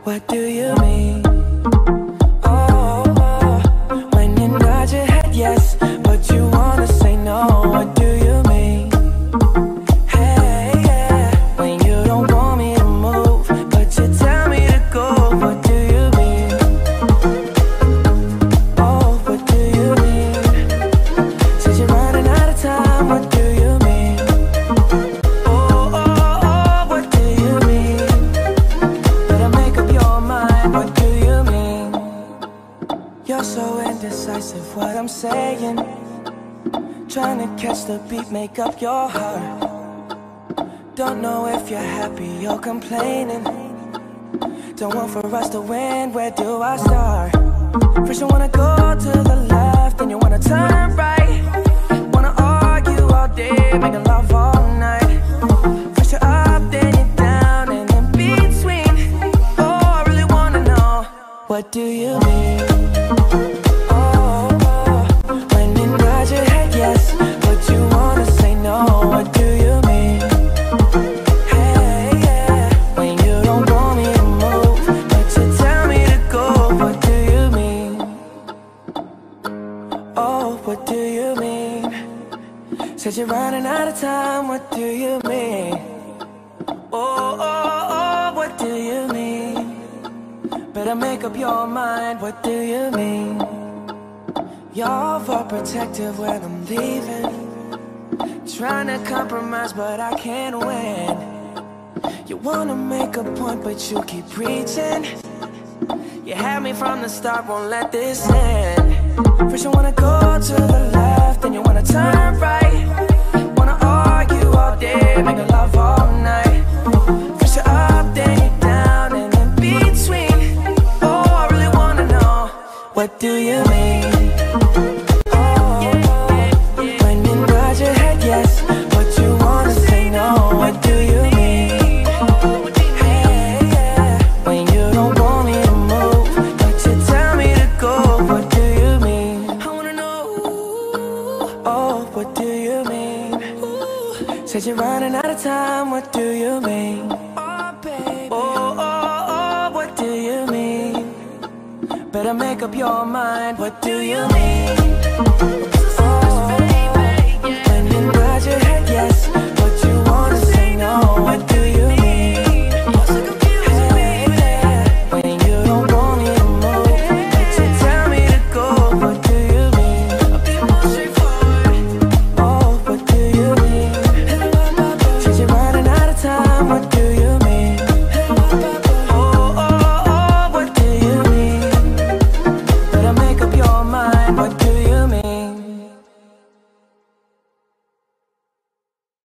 What do you mean? Oh, when you nod your head yes, but you wanna say no. What do you mean? Hey, yeah, when you don't want me to move, but you tell me to go. What do you mean? Oh, what do you mean? Said you're running out of time. What do you mean? Oh, what do you mean? Better make up your mind. What do you mean? You're so indecisive, what I'm saying. Trying to catch the beat, make up your heart. Don't know if you're happy or complaining. Don't want for us to win, where do I start? First you wanna go to the left, then you wanna turn right. Wanna argue all day, making love all night. First you're up, then you're down, and in between. Oh, I really wanna know, what do you mean? Oh, when you nod your head yes, but you wanna say no. What do you mean? Hey, yeah, when you don't want me to move, but you tell me to go. What do you mean? Oh, what do you mean? Said you're running out of time. What do you mean? Oh, what do you mean? Better make up your mind. What do you mean? You're overprotective when I'm leaving. Trying to compromise, but I can't win. You wanna make a point, but you keep preaching. You had me from the start, won't let this end. First you wanna go to the left, then you wanna turn right. Wanna argue all day, making love all night. First you're up, then you're down, and in between. Oh, I really wanna know, what do you mean? Oh, when you nod your head yes, but you wanna say no. What do you mean? Hey, yeah, when you don't want me to move, but you tell me to go. What do you mean? I wanna know. Oh, what do you mean? Said you're running out of time. What do you mean? Oh, baby. Oh, what do you mean? Better make up your mind. What do you mean? Oh, when you nod your head yes,